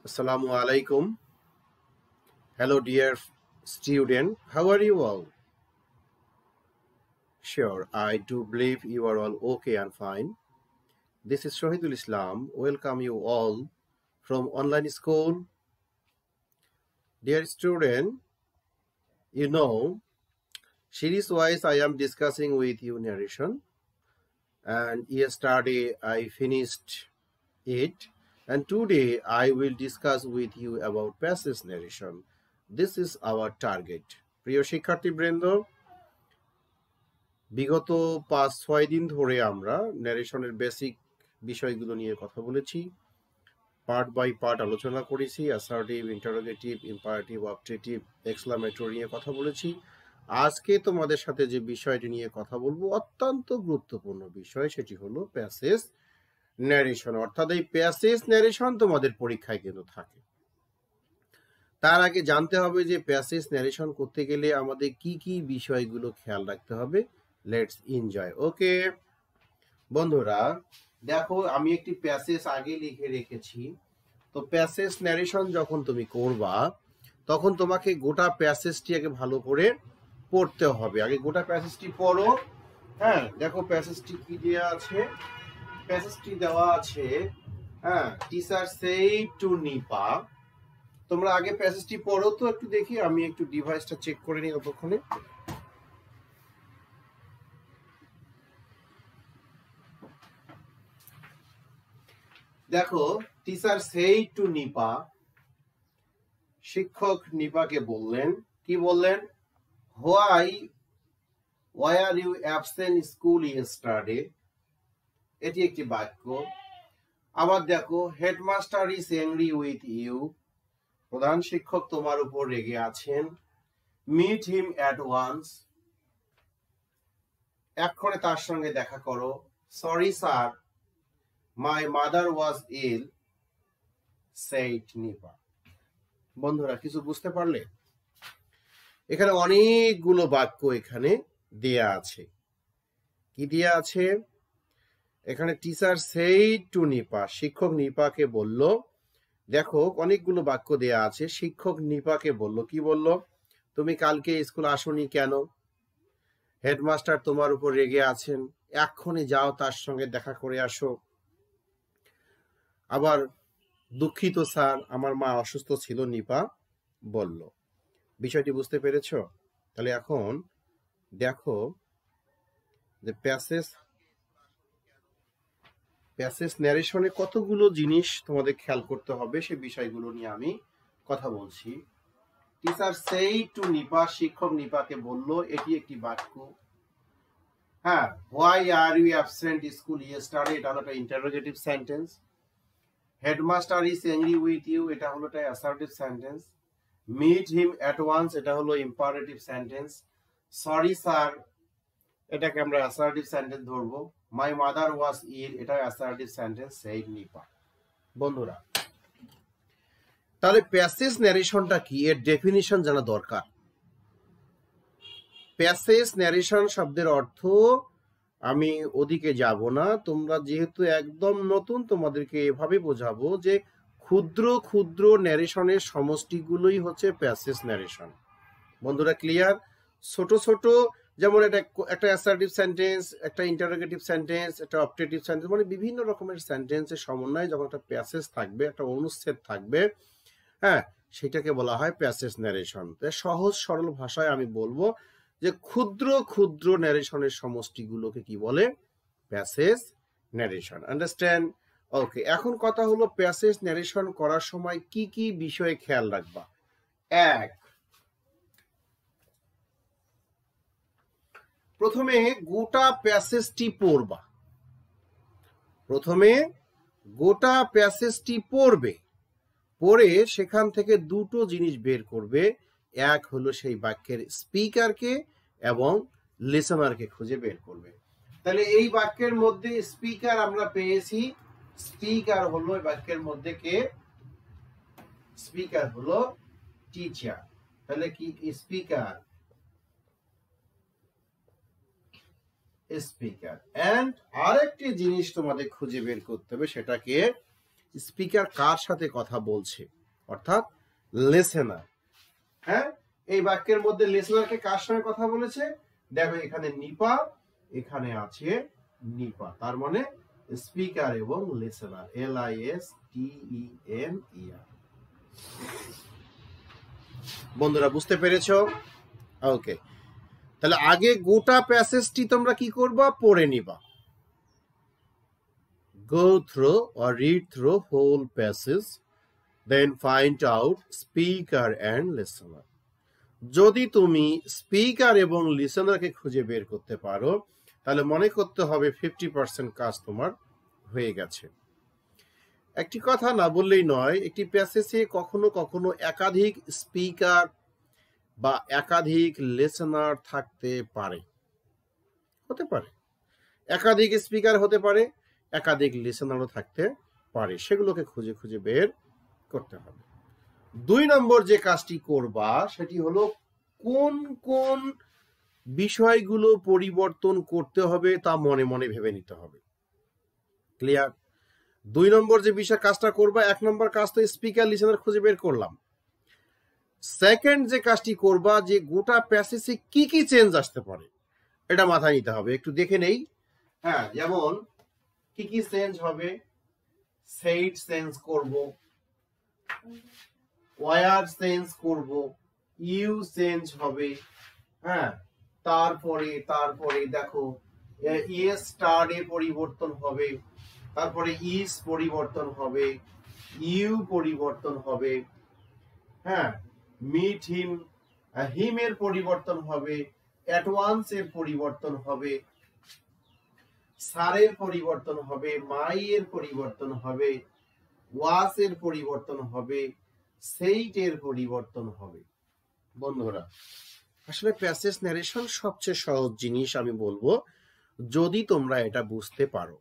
Assalamu alaikum. Hello, dear student. How are you all? Sure, I do believe you are all okay and fine. This is Shahidul Islam. Welcome you all from online school. Dear student, you know, series-wise I am discussing with you narration. And yesterday I finished it. And today I will discuss with you about passage narration. This is our target. প্রিয় শিক্ষার্থীবৃন্দ, বিগত 5-6 দিন ধরে আমরা ন্যারেশনের basic বিষয়গুলো নিয়ে কথা বলেছি, পার্ট বাই পার্ট আলোচনা করেছি, assertive, interrogative, imperative, objective, exclamatory নিয়ে কথা বলেছি। আজকে তোমাদের সাথে যে বিষয়টি নিয়ে কথা বলবো অত্যন্ত গুরুত্বপূর্ণ বিষয়, সেটি হলো প্যাসেজ ন্যারেশন। অর্থাৎ এই প্যাসেজ ন্যারেশন তোমাদের পরীক্ষায় কিন্তু থাকে। তার আগে জানতে হবে যে প্যাসেজ ন্যারেশন করতে গেলে আমাদের কি কি বিষয়গুলো খেয়াল রাখতে হবে। Let's enjoy. ওকে বন্ধুরা, দেখো আমি একটি প্যাসেজ আগে লিখে রেখেছি। তো প্যাসেজ ন্যারেশন যখন তুমি করবা তখন তোমাকে গোটা প্যাসেজটি আগে ভালো করে পড়তে হবে। আগে গোটা প্যাসেজটি পড়ো। হ্যাঁ, দেখো প্যাসেজটি কি দেওয়া আছে। প্যাসেজটি দেওয়া আছে, হ্যাঁ, টিচার সেড টু নিপা। তোমরা আগে প্যাসেজটি পড়ো তো একটু দেখি, আমি একটু ডিভাইসটা চেক করে নিই ততক্ষণে। দেখো, টিচার সেড টু নিপা, শিক্ষক নিপাকে বললেন, কি বললেন? Why are you absent school yesterday. এটি একটি বাক্য। আবার দেখো, headmaster is angry with you. প্রধান শিক্ষক তোমার উপর রেগে আছেন। Meet him at once. এক্ষণে তার সঙ্গে দেখা করো। Sorry sir, my mother was ill, said Nipa. বন্ধুরা, কিছু বুঝতে পারলে? এখানে অনেকগুলো বাক্য এখানে দেয়া আছে। কি দেয়া আছে? এখানে টিচার সেইড টু নিপা, শিক্ষক নিপাকে বলল। দেখো অনেকগুলো বাক্য দেয়া আছে। শিক্ষক নিপাকে বলল, কি বলল? তুমি কালকে স্কুল আসোনি কেন? হেডমাস্টার তোমার উপর রেগে আছেন, এক্ষুনি যাও তার সঙ্গে দেখা করে আসো। আবার দুঃখিত স্যার, আমার মা অসুস্থ ছিল, নিপা বলল। বিষয়টি বুঝতে পেরেছ? তাহলে এখন দেখো যে প্যাসেজ ন্যারেশনে কতগুলো জিনিস তোমাদের খেয়াল করতে হবে, সে বিষয়গুলো নিয়ে আমি কথা বলছি। টিচার সেইড টু নিপা, শিক্ষক নিপাকে বলল, এটি একটি বাক্য। হ্যাঁ, why are you absent school yesterday, এটা হলো একটা interrogative sentence. Headmaster is angry with you, এটা হলো একটা assertive sentence. Meet him at once, এটা হলো ইম্পারেটিভ সেন্টেন্স। সরি স্যার, এটাকে আমরা অ্যাসার্টিভ সেন্টেন্স ধরবো। মাই মাদার ওয়াজ ইল, এটা অ্যাসার্টিভ সেন্টেন্স। সেইড নিপা। বন্ধুরা, তাহলে প্যাসেজ ন্যারেশনটা কি, এর ডেফিনিশন জানা দরকার। প্যাসেজ ন্যারেশন শব্দের অর্থ আমি ওদিকে যাব না, তোমরা যেহেতু একদম নতুন তোমাদেরকে এভাবে বোঝাবো যে ক্ষুদ্র ক্ষুদ্র ন্যারেশনের সমষ্টিগুলোই হচ্ছে প্যাসেজ ন্যারেশন। বন্ধুরা ক্লিয়ার? ছোট ছোট, যেমন একটা অ্যাসার্টিভ সেন্টেন্স, একটা ইন্টারোগেটিভ সেন্টেন্স, একটা অবজেক্টিভ সেন্টেন্স, মানে বিভিন্ন রকমের সেন্টেন্সের সমন্বয়ে যখন একটা প্যাসেজ থাকবে, একটা অনুচ্ছেদ থাকবে, হ্যাঁ, সেটাকে বলা হয় প্যাসেজ ন্যারেশন। সহজ সরল ভাষায় আমি বলবো যে ক্ষুদ্র ক্ষুদ্র ন্যারেশনের সমষ্টিগুলোকে কি বলে? Passage narration. আন্ডারস্ট্যান্ড? ওকে, এখন কথা হলো প্যাসেজ ন্যারেশন করার সময় কি কি বিষয়ে খেয়াল রাখবা। এক, প্রথমে গোটা প্যাসেজটি পড়বা। প্রথমে গোটা প্যাসেজটি পড়বে, পড়ে সেখান থেকে দুটো জিনিস বের করবে। এক হলো সেই বাক্যের স্পিকারকে এবং লিসনারকে খুঁজে বের করবে। তাহলে এই বাক্যের মধ্যে স্পিকার আমরা পেয়েছি। স্পিকার হলো এই বাক্যের মধ্যে কে? স্পিকার হলো টিচার। তাহলে কি স্পিকার? স্পিকার। এন্ড আরেকটি জিনিস তোমাদের খুঁজে বের করতে হবে, সেটাকে স্পিকার কার সাথে কথা বলছে, অর্থাৎ লিসেনার। হ্যাঁ, এই বাক্যের মধ্যে লিসেনারকে কার সঙ্গে কথা বলেছে? দেখো এখানে নিপা, এখানে আছে নিপা, তার মানে স্পিকার এবং লিসেনার, LISTENER। বন্ধুরা বুঝতে পেরেছো? ওকে, তাহলে আগে গোটা প্যাসেজটি তোমরা কি করবা? পড়ে নিবা। Go through or read through whole passage, then find out speaker and listener. যদি তুমি স্পিকার এবং লিসেনারকে খুঁজে বের করতে পারো তাহলে মনে করতে হবে 50% কাজ তোমার হয়ে গেছে। একটি কথা না বললেই নয়, একটি প্যাসেজে কখনো কখনো একাধিক স্পিকার বা একাধিক লিসেনার থাকতে পারে, হতে পারে একাধিক স্পিকার হতে পারে, একাধিক লিসেনারও থাকতে পারে, সেগুলোকে খুঁজে খুঁজে বের করতে হবে। 2 নম্বর যে কাজটি করবা সেটি হলো কোন কোন বিষয়গুলো পরিবর্তন করতে হবে তা মনে মনে ভেবে নিতে হবে। ক্লিয়ার? 2 নম্বর যে বিষয় কাজটা করবা, 1 নম্বর কাজ তো স্পিকার লিসেনার খুঁজে বের করলাম। সেকেন্ড যে কাজটি করবা যে গোটা প্যাসেজে কি কি চেঞ্জ আসতে পারে এটা মাথায় নিতে হবে। একটু দেখে নেই। হ্যাঁ, যেমন কি কি চেঞ্জ হবে? সেইড চেঞ্জ করব, ওয়ার চেঞ্জ করব, ইউ চেঞ্জ হবে। হ্যাঁ, তারপরে দেখো ইএস স্টার এ পরিবর্তন হবে, তারপরে ইস পরিবর্তন হবে, ইউ পরিবর্তন হবে। হ্যাঁ, মিট হিম, হিম এর পরিবর্তন হবে, অ্যাট ওয়ান্স এর পরিবর্তন হবে, সারের পরিবর্তন হবে, মাই এর পরিবর্তন হবে, ওয়াস এর পরিবর্তন হবে, সেইট এর পরিবর্তন হবে। বন্ধুরা আসলে প্যাসেজ ন্যারেশন সবচেয়ে সহজ জিনিস আমি বলবো, যদি তোমরা এটা বুঝতে পারো।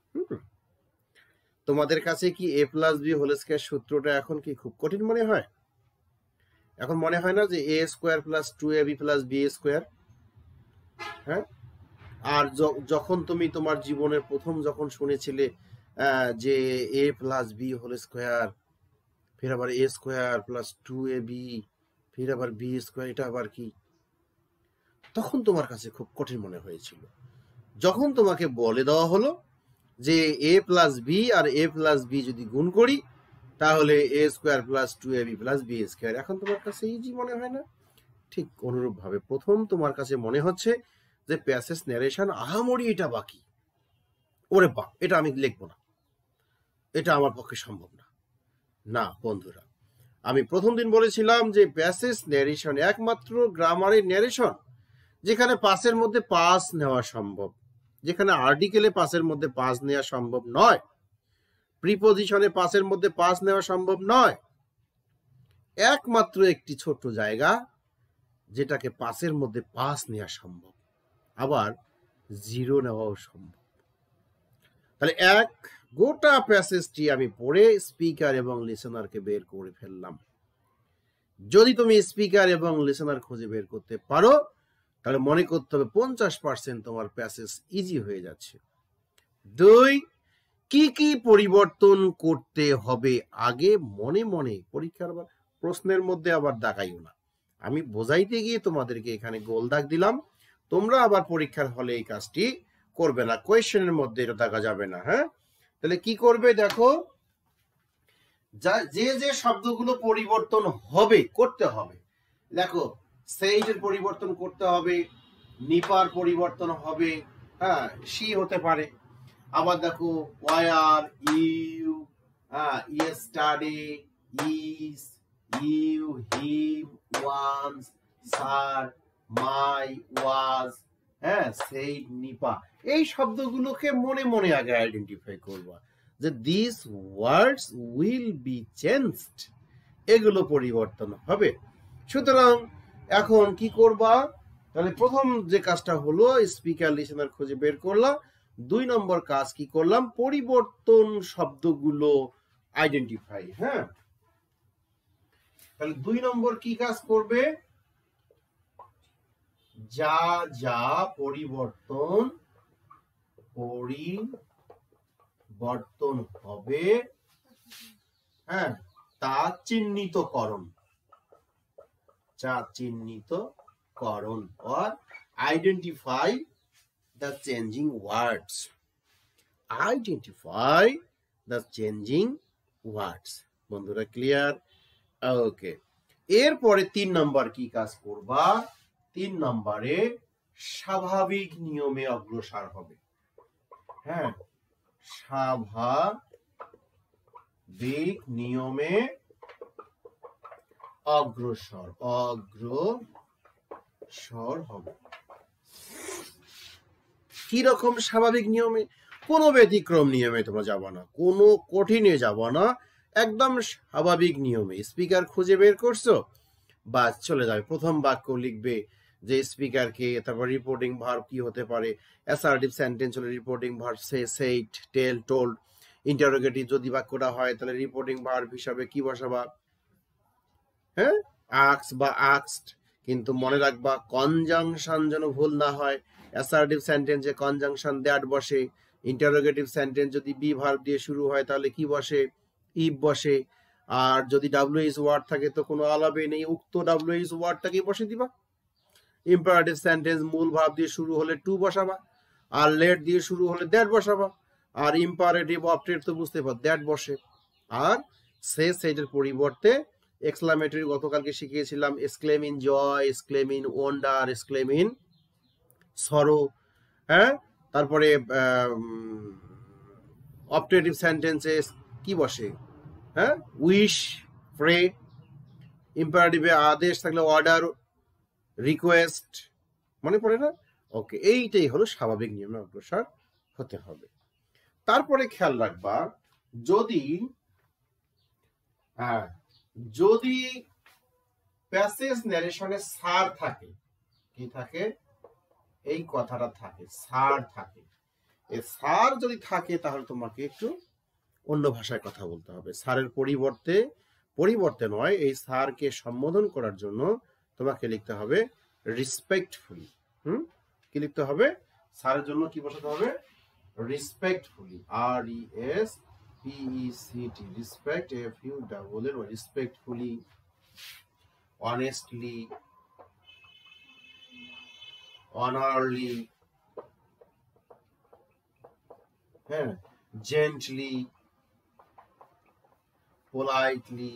তোমাদের কাছে কি a+b হোল স্কয়ার সূত্রটা এখন কি খুব কঠিন মনে হয়? এখন মনে হয় না যে a² + 2ab + b²? হ্যাঁ, আর যখন তুমি তোমার জীবনের প্রথম যখন শুনেছিলে যে a+b হোল স্কয়ার, ফির আবার a² + 2ab, ফির আবার b², এটা আবার কি, তখন তোমার কাছে খুব কঠিন মনে হয়েছিল। যখন তোমাকে বলে দেওয়া হলো যে a+b আর a+b যদি গুণ করি তাহলে a² + 2ab + b², এখন তোমার কাছে ইজি মনে হয় না? ঠিক অনুরূপ ভাবে প্রথম তোমার কাছে মনে হচ্ছে যে প্যাসেজ ন্যারেশন আহামরি এটা বাকি, ওরে বাপ, এটা আমি লিখবো না, এটা আমার পক্ষে সম্ভব না। না বন্ধুরা, আমি প্রথম দিন বলেছিলাম যে প্যাসেজ ন্যারেশন একমাত্র গ্রামারের ন্যারেশন যেখানে পাসের মধ্যে পাস নেওয়া সম্ভব, যেখানে আর্টিকেলে পাসের মধ্যে পাস নেওয়া সম্ভব নয়, প্রিপোজিশনে পাসের মধ্যে পাস নেওয়া সম্ভব নয়। একমাত্র একটি ছোট্ট জায়গা যেটাকে পাসের মধ্যে পাস নেওয়া সম্ভব, আবার জিরো নেওয়াও সম্ভব। তাহলে এক গোটা প্যাসেজটি আমি পড়ে স্পিকার এবং লিসেনারকে বের করে ফেললাম। যদি তুমি স্পিকার এবং লিসেনার খুঁজে বের করতে পারো তাহলে মনে করতে হবে 50% তোমার প্যাসেজ ইজি হয়ে যাচ্ছে। 2, কি কি পরিবর্তন করতে হবে আগে মনে মনে, পরীক্ষার প্রশ্নের মধ্যে আবার দাগাইও না। আমি বোঝাইতে গিয়ে তোমাদেরকে এখানে গোল দাগ দিলাম, তোমরা আবার পরীক্ষার হলে এই কাজটি করবে না, কোয়েশ্চেনের মধ্যে এটা দাগা যাবে না। হ্যাঁ, তাহলে কি করবে দেখো, যে যে শব্দগুলো পরিবর্তন হবে করতে হবে, দেখো সেইটের পরিবর্তন করতে হবে, নিপার পরিবর্তন হবে, হ্যাঁ সি হতে পারে, আবার দেখো were, you, yesterday, is, you, him, once, sir, my, was, হ্যাঁ সেইট, নিপা, এই শব্দগুলোকে মনে মনে আগে আইডেন্টিফাই করবা যে this words will be changed, এগুলো পরিবর্তন হবে। সুতরাং এখন কি করবা, তাহলে প্রথম যে কাজটা হলো স্পিকার লিসেনার খুঁজে বের করলাম। 2 নম্বর কাজ কি করলাম, পরিবর্তন শব্দগুলো আইডেন্টিফাই। হ্যাঁ, তাহলে 2 নম্বর কি কাজ করবে, যা যা পরিবর্তন হবে হ্যাঁ, তা চিহ্নিতকরণ, যা চিহ্নিতকরণ, or identify the changing words, identify the changing words। বন্ধুরা ক্লিয়ার? ওকে, এরপরে 3 নাম্বার কি কাজ করবা? 3 নম্বরে স্বাভাবিক নিয়মে অগ্রসর হবে। হ্যাঁ, স্বাভাবিক নিয়মে অগ্রসর হবে। কি রকম স্বাভাবিক নিয়মে? কোনো ব্যতিক্রম নিয়মে তোমরা যাবা না, কোনো কঠিনে যাবা না, একদম স্বাভাবিক নিয়মে। স্পিকার খুঁজে বের করছো, বাস চলে যাবে। প্রথম বাক্য লিখবে যে স্পিকারকে, তারপর রিপোর্টিং ভার্ব কি হতে পারে, অ্যাসার্টিভ সেন্টেন্স হলে reporting verb said, tell, told. Interrogative যদি বাক্যটা হয় তাহলে রিপোর্টিং ভার্ব হিসাবে কি বসাবা? হ্যাঁ, আক্স বা আক্সড। কিন্তু মনে রাখবা কনজাংশন যেন ভুল না হয়। অ্যাসার্টিভ সেন্টেন্সে কনজাংশন দ্যাট বসে। ইন্টারোগেটিভ সেন্টেন্স যদি বি ভার্ব দিয়ে শুরু হয় তাহলে কি বসে? ইফ বসে। আর যদি ডাব্লিউএইচ ওয়ার্ড থাকে তো কোনো আলাপে নেই, উক্ত ডাব্লিউএইচ ওয়ার্ডটাকে বসে দিবা। ইম্পারেটিভ সেন্টেন্স মূল ভার্ব দিয়ে শুরু হলে টু বসাবা, আর লেট দিয়ে শুরু হলে দ্যাট বসাবা। আর ইম্পারেটিভ অবজেক্ট তো বুঝতে পার, দ্যাট বসে। আর সেটের পরিবর্তে এক্সক্লামেটরি গতকালকে শিখিয়েছিলাম, exclaim in joy, exclaim in wonder, exclaim in sorrow. হ্যাঁ, তারপরে অবজেক্টিভ সেন্টেন্সে কি বসে? হ্যাঁ, উইশ, প্রে। ইম্পারেটিভে আদেশ থাকলে অর্ডার, রিকোয়েস্ট। মনে পড়ে না? ওকে, এইটাই হলো স্বাভাবিক নিয়মে অগ্রসর হতে হবে। তারপরে খেয়াল রাখবা, যদি প্যাসেজ ন্যারেশনে সার থাকে, কি থাকে? এই কথাটা থাকে, সার থাকে। এই সার যদি থাকে তাহলে তোমাকে একটু অন্য ভাষায় কথা বলতে হবে। সারের পরিবর্তে নয়, এই সারকে সম্বোধন করার জন্য তোমাকে লিখতে হবে রিসপেক্টফুলি। কি লিখতে হবে? সারের জন্য কি বসাতে হবে? Respectfully, RESPECT, respect, FULL, respectfully, honestly, honourably, হ্যাঁ, জেন্টলি, পোলাইটলি,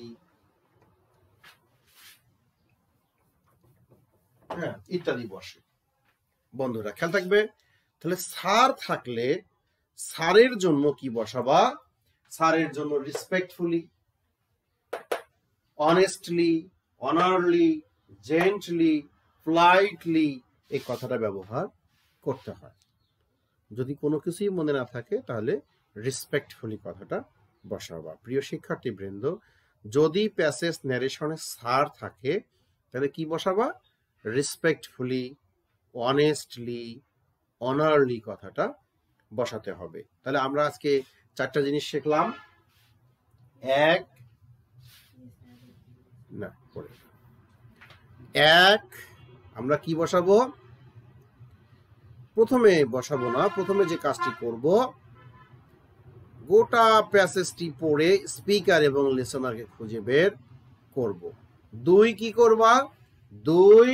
হ্যাঁ, ইত্যাদি বসে। বন্ধুরা খেয়াল থাকবে, তাহলে সার থাকলে সারের জন্য কি বসাবা? সারের জন্য respectfully, honestly, honourably, gently, politely এই কথাটা ব্যবহার করতে হয়। যদি কোনো কিছুই মনে না থাকে তাহলে রিসপেক্টফুলি কথাটা বসাবা। প্রিয় শিক্ষার্থী বৃন্দ, যদি প্যাসেজ ন্যারেশনে সার থাকে তাহলে কি বসাবা? রিসপেক্টফুলি, অনেস্টলি, অনারলি কথাটা বসাতে হবে। তাহলে আমরা আজকে 4টা জিনিস শিখলাম। আমরা কি বসাবো? প্রথমে বসাবো না, প্রথমে যে কাজটি করব, গোটা প্যাসেজটি পড়ে স্পিকার এবং লিসনারকে খুঁজে বের করব। 2 কি করবা? 2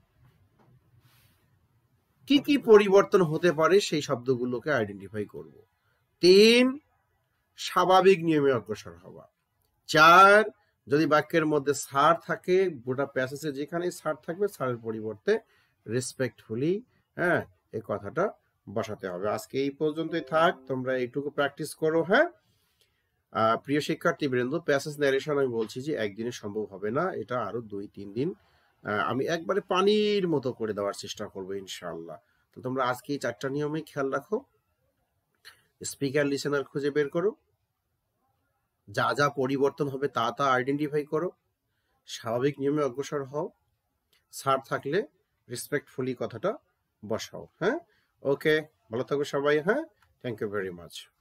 কি পরিবর্তন হতে পারে সেই শব্দগুলোকে আইডেন্টিফাই করব। 3 স্বাভাবিক নিয়মে অগ্রসর হওয়া। 4 যদি বাক্যের মধ্যে সার থাকে, গোটা প্যাসেজে যেখানে সার থাকবে সারের পরিবর্তে রেসপেক্টফুলি, হ্যাঁ, এই কথাটা বসাতে হবে। আজকে এই পর্যন্তই থাক, তোমরা এইটুকু প্র্যাকটিস করো। হ্যাঁ, প্রিয় শিক্ষার্থী বৃন্দ, প্যাসেজ ন্যারেশন আমি বলছি যে একদিনে সম্ভব হবে না, এটা আরো 2-3 দিন আমি একবারে পানির মতো করে দেওয়ার চেষ্টা করবো ইনশাআল্লাহ। তো তোমরা আজকে এই 4টা নিয়মে খেয়াল রাখো। স্পিকার লিসেনার খুঁজে বের করো, যা যা পরিবর্তন হবে তা আইডেন্টিফাই করো, স্বাভাবিক নিয়মে অগ্রসর হও, সার থাকলে রেসপেক্টফুলি কথাটা বসাও। হ্যাঁ, ওকে, ভালো থাকো সবাই। হ্যাঁ, থ্যাংক ইউ ভেরি মাচ।